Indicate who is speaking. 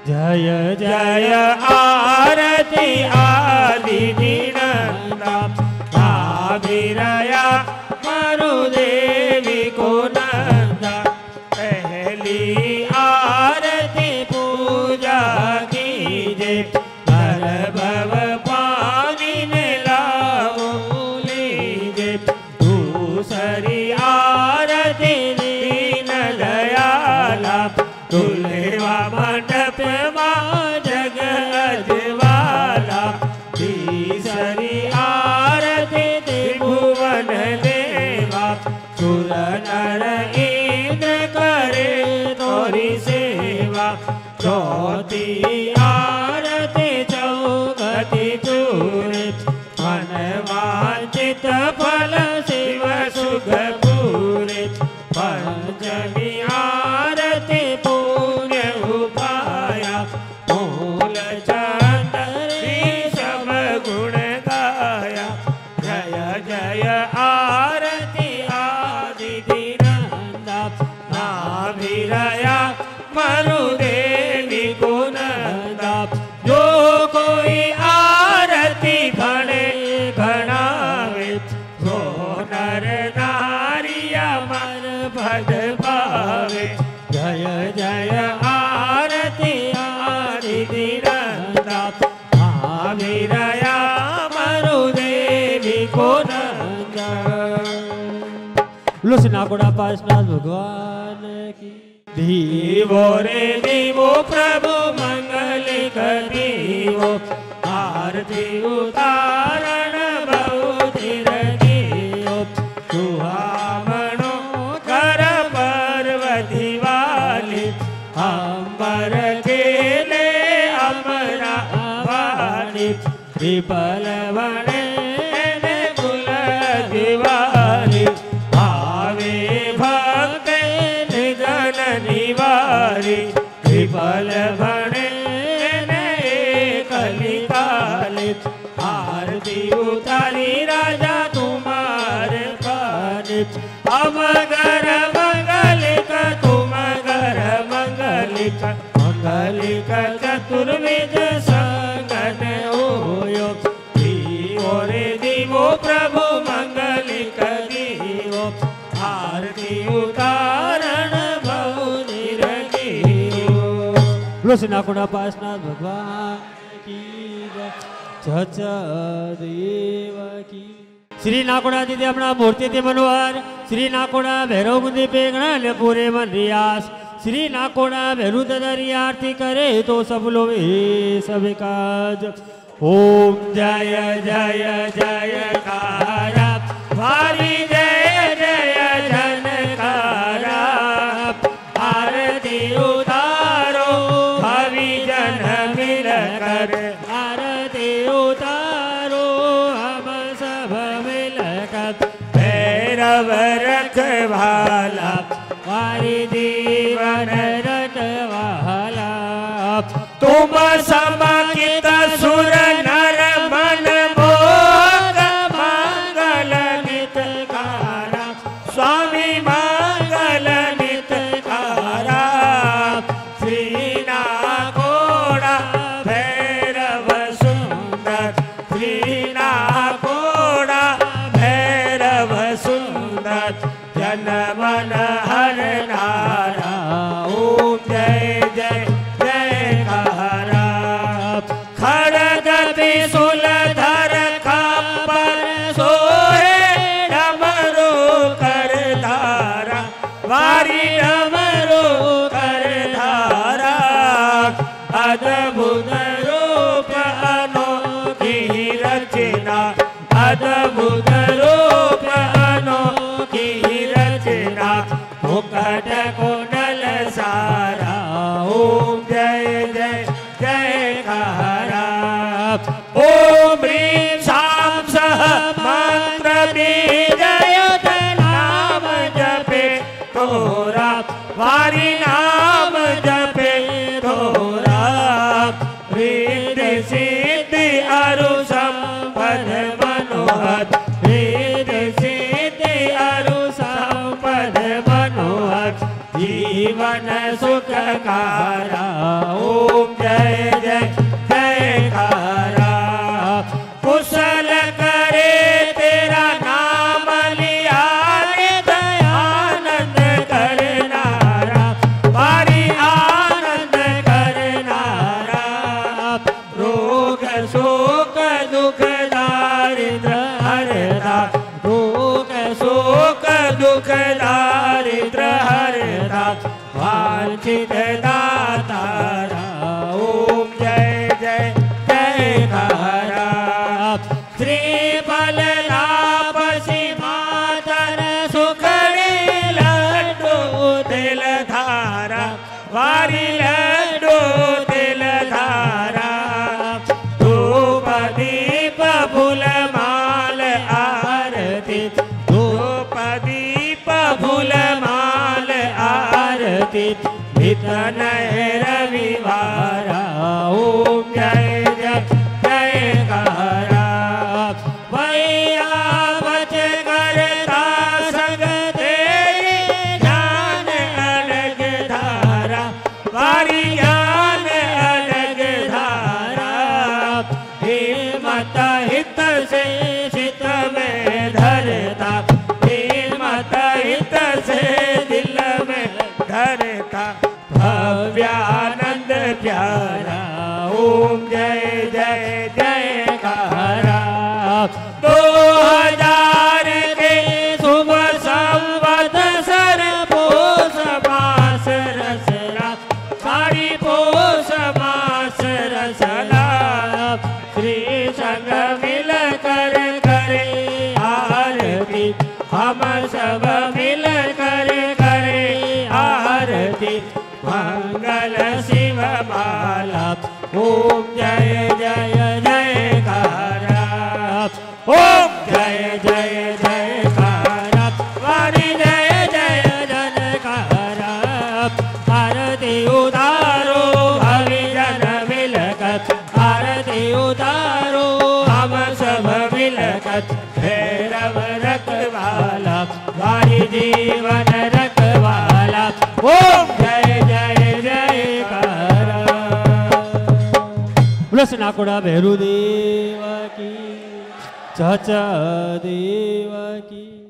Speaker 1: जय जय आरती आदि दीनंदा नाभिरया मरुदेवी को नंदा। पहली आरती पूजा कीजे भव पानी में लाओ लीजे। दूसरी आरती दीन दयाला तुलवा मंडप जग अजवाला। तीसरी आरती त्रिभुवन देवा सुर नर इंद्र करे तोरी सेवा। चौथी आरती चौगति चूरे मन वांछित फल शिव सुख पूरे। पंचमी आरती पुण्य उपाया मूल चंद्री सब गुण गाया। जय जय आरती आदि दीनंदा नाभिरया मरुदेवी को नंदा। जो कोई आरती घणे घणावे वो नर नारी अमर भद पावे। जय जय आरती आदि दीनंदा नाभिरया मरुदेवी को नंदा। लुसनागुड़ा पार्श्वनाथ भगवान की। दीवो रे दीवो प्रभु मंगल करीवो आरती उतारण बहुतिर दीवो। सुहामणो कर पर्वती वाली अंबर खेले अमरा वाली। विपल वने कुल दिवाली आवे भक्त निधन निवारी। विपल वने कलिकाली आरती उतारी राजा तुम्हारे पानी। अमगर मंगलिक तुम गर मंगलिक मंगलिक चतुर्विध संगन होयो। दीवो रे दीवो प्रभु मंगलिक दीवो आरती उतारण बहुनिर दीवो। लुसनाकुड़ा पार्श्वनाथ भगवान की जय देव की। श्री नाकोड़ा दीदी अपना मूर्ति थी मनोहर। श्री नाकोड़ा भैरव गुंदी पेगना ले पूरे मन रियास। श्री नाकोड़ा भैरू ददरी आरती करे तो सब लोग सब काज। ओम जय जय जय कारा भारी जय जय जनकारा। आरती उतारो भावी जन मिल कर। आरती उतारो हम सब मिल कर। भैरव रखवाला वारी दीवन रखवाला। तुम समकित सुर नर मन मोग मंगल नितकारा। स्वामी मंगल नितकारा। श्री नाकोड़ा भैरव सुंदर। श्री नाकोड़ा भैरव सुंदर जन मन हर नारा। ओम जय जय जय कारा। खड़ग त्रिशूलधर खप्पर सोहे डमरू कर धारा। वारी डमरू कर धारा। अद्भुत रूप अनोखी रचना। अद्भुत रूप अनोखी रचना। मुकुट कुंडल सारा। ओम जय जय जय कारा। ओम ह्रीं शां सः मंत्र बीजयुत नाम जपे तोरा। वारी नाम जपे तोरा। रिद्धि सिद्धि अरु संपद मनोहर। रिद्धि सिद्धि अरु संपद मनोहर। जीवन सुखकारा। ओम प्यारा। ओम जय जय जयकारा। 2000 के शुभ संवत सर पोष मास रसना, सारी पोष मास रसना, श्री संग मिल कर करे आरती, हम सब मिल कर करे आरती, मंगल शिव माला। ओम जय जय जयकारा। ओम जय जय जयकारा। वाणी जय जय जयकारा। आरती उतारो हरिजन मिलकर, आरती उतारो हम सब मिलकर, भैरव रखवाला, वाणी जीवन रखवाला। ओम जय जय जयकारा। नाकुड़ा भैरू देव की, चाचा देव की।